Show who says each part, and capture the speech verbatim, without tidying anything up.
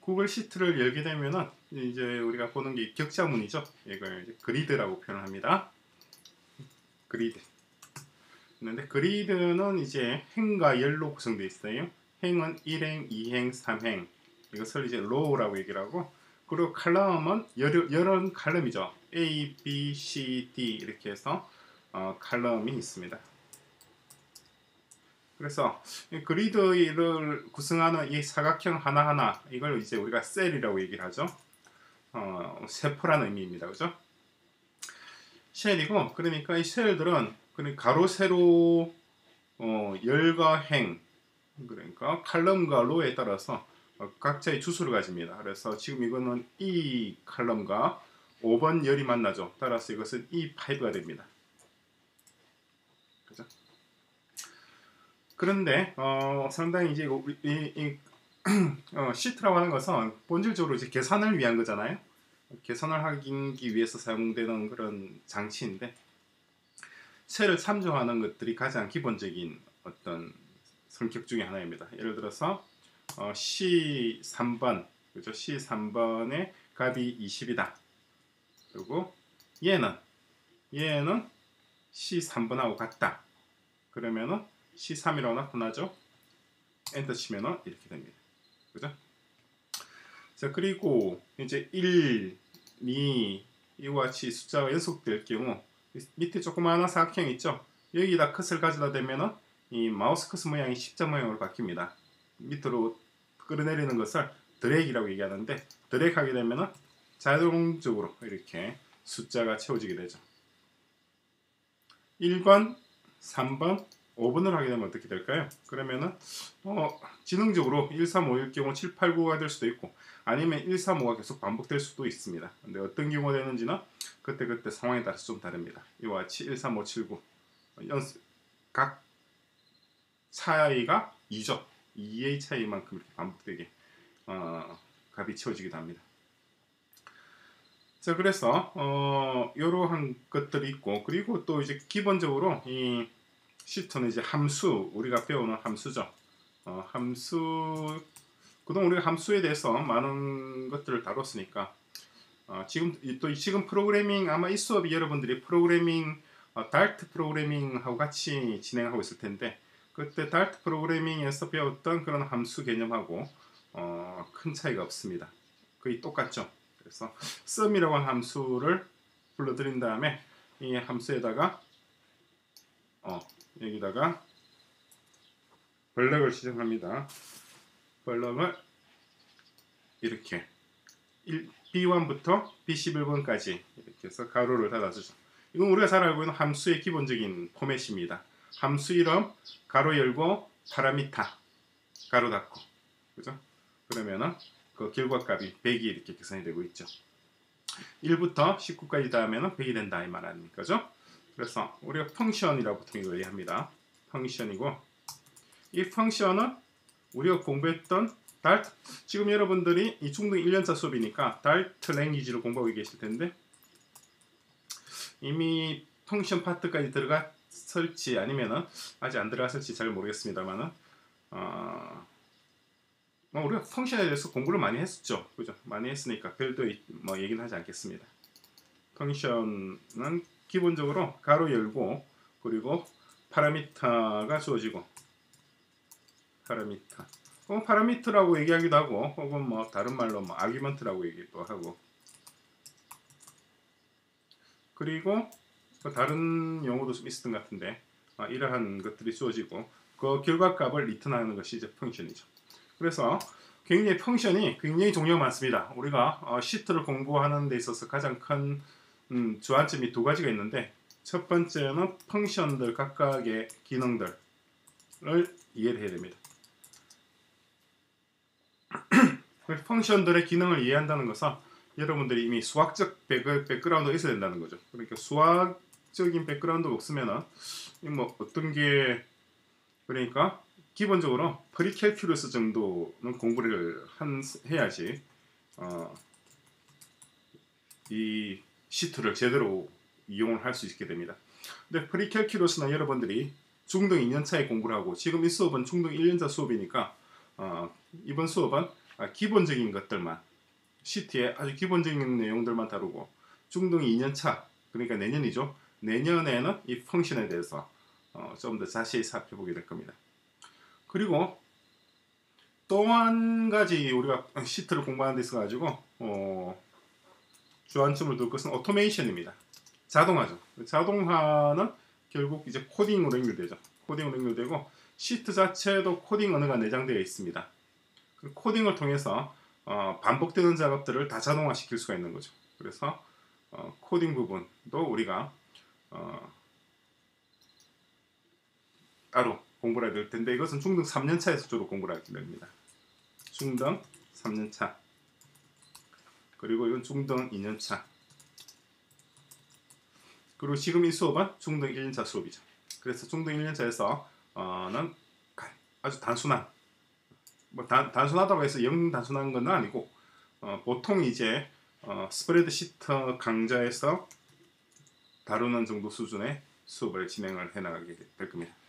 Speaker 1: 구글 시트를 열게 되면은 이제 우리가 보는 게 격자문이죠. 이걸 이제 그리드라고 표현합니다. 그리드. 근데 그리드는 이제 행과 열로 구성되어 있어요. 행은 일 행, 이 행, 삼 행. 이것을 이제 로우라고 얘기를 하고, 그리고 칼럼은 여러, 여러 칼럼이죠. A, B, C, D 이렇게 해서 어, 칼럼이 있습니다. 그래서 이 그리드를 구성하는 이 사각형 하나하나, 이걸 이제 우리가 셀이라고 얘기를 하죠. 어, 세포라는 의미입니다. 그죠? 셀이고, 그러니까 이 셀들은 그냥 가로, 세로, 어, 열과 행, 그러니까 칼럼과 로에 따라서 어, 각자의 주소를 가집니다. 그래서 지금 이거는 이 칼럼과 오 번 열이 만나죠. 따라서 이것은 이 파이브가 됩니다. 그죠? 그런데 어, 상당히 이제 이, 이, 이 어, 시트라고 하는 것은 본질적으로 이제 계산을 위한 거잖아요. 계산을 하기 위해서 사용되는 그런 장치인데, 셀을 참조하는 것들이 가장 기본적인 어떤 성격 중에 하나입니다. 예를 들어서 어, 씨 삼 번, 그죠? 씨 삼 번의 값이 이십이다. 그리고 얘는 얘는 씨 삼 번하고 같다. 그러면은 씨 삼이라고 나타나죠. 엔터 치면은 이렇게 됩니다. 그죠? 자, 그리고 이제 일, 이, 이와 같이 숫자가 연속될 경우 밑에 조그마한 사각형 있죠? 여기다 컷을 가져다 대면은 이 마우스 컷 모양이 십자 모양으로 바뀝니다. 밑으로 끌어내리는 것을 드래그라고 얘기하는데, 드래그 하게 되면은 자동적으로 이렇게 숫자가 채워지게 되죠. 일 번, 삼 번, 오 번을 하게 되면 어떻게 될까요? 그러면은 어, 지능적으로 일, 삼, 오일 경우 칠, 팔, 구가 될 수도 있고, 아니면 일, 삼, 오가 계속 반복될 수도 있습니다. 근데 어떤 경우가 되는지는 그때그때 상황에 따라서 좀 다릅니다. 이와 같이 일, 삼, 오, 칠, 구 연습, 각 차이가 이죠. 이의 차이만큼 이렇게 반복되게 어, 값이 채워지기도 합니다. 자, 그래서 어, 이러한 것들이 있고, 그리고 또 이제 기본적으로 이 시트는 이제 함수, 우리가 배우는 함수죠. 어, 함수, 그동안 우리가 함수에 대해서 많은 것들을 다뤘으니까 어, 지금 또 지금 프로그래밍, 아마 이 수업이 여러분들이 프로그래밍 어, 달트 프로그래밍하고 같이 진행하고 있을 텐데, 그때 달트 프로그래밍에서 배웠던 그런 함수 개념하고 어, 큰 차이가 없습니다. 거의 똑같죠. 그래서 sum이라고 하는 함수를 불러들인 다음에 이 함수에다가 어, 여기다가 블럭을 지정합니다. 블럭을 이렇게 비 원부터 비 십일 번까지 이렇게 해서 가로를 닫아주죠. 이건 우리가 잘 알고 있는 함수의 기본적인 포맷입니다. 함수 이름 가로 열고 파라미터 가로 닫고, 그죠? 그러면은 그 결과값이 백이 이렇게 계산이 되고 있죠. 일부터 십구까지 닿으면 백이 된다 이 말 아닙니까? 그죠? 그래서 우리가 펑션이라고 보통 이걸 얘기합니다. 펑션이고, 이 펑션은 우리가 공부했던 달트, 지금 여러분들이 이 중등 일 년차 수업이니까 달트 랭귀지를 공부하고 계실 텐데, 이미 펑션 파트까지 들어갔을지 아니면은 아직 안 들어갔을지 잘 모르겠습니다만은 어, 뭐 우리가 펑션에 대해서 공부를 많이 했었죠. 그죠? 많이 했으니까 별도의 뭐 얘기는 하지 않겠습니다. 펑션은 기본적으로 가로 열고, 그리고 파라미터가 주어지고, 파라미터, 어, 파라미터라고 얘기하기도 하고, 혹은 뭐 다른 말로 뭐 아규먼트라고 얘기도 하고, 그리고 뭐 다른 용어도 좀 있었던 것 같은데 어, 이러한 것들이 주어지고, 그 결과값을 리턴하는 것이 이제 펑션이죠. 그래서 굉장히 펑션이 굉장히 종류가 많습니다. 우리가 어, 시트를 공부하는 데 있어서 가장 큰 음, 주안점이 두 가지가 있는데, 첫 번째는 펑션들 각각의 기능들을 이해를 해야 됩니다. 펑션들의 기능을 이해한다는 것은 여러분들이 이미 수학적 백그라운드가 있어야 된다는 거죠. 그러니까 수학적인 백그라운드가 없으면은 뭐 어떤 게, 그러니까 기본적으로 프리캘큘러스 정도는 공부를 한, 해야지 어, 이 시트를 제대로 이용을 할 수 있게 됩니다. 근데 프리캘큘러스는 여러분들이 중등 이 년차에 공부를 하고, 지금 이 수업은 중등 일 년차 수업이니까 어, 이번 수업은 아, 기본적인 것들만 시트의 아주 기본적인 내용들만 다루고 중등 이 년 차 그러니까 내년이죠. 내년에는 이 펑션에 대해서 어, 좀 더 자세히 살펴보게 될 겁니다. 그리고 또 한 가지 우리가 시트를 공부하는 데 있어 가지고 어, 주안점을 둘 것은 오토메이션입니다. 자동화죠. 자동화는 결국 이제 코딩으로 연결되죠. 코딩으로 연결되고 시트 자체도 코딩 언어가 내장되어 있습니다. 그 코딩을 통해서 어, 반복되는 작업들을 다 자동화시킬 수가 있는 거죠. 그래서 어, 코딩 부분도 우리가 어, 따로 공부를 해야 될 텐데 이것은 중등 삼 년 차에서 주로 공부를 하게 됩니다. 중등 삼 년 차 그리고 이건 중등 이 년 차 그리고 지금 이 수업은 중등 일 년 차 수업이죠. 그래서 중등 일 년 차에서는 아주 단순한 뭐 단, 단순하다고 해서 영 단순한 건 아니고 어, 보통 이제 어, 스프레드시트 강좌에서 다루는 정도 수준의 수업을 진행을 해 나가게 될 겁니다.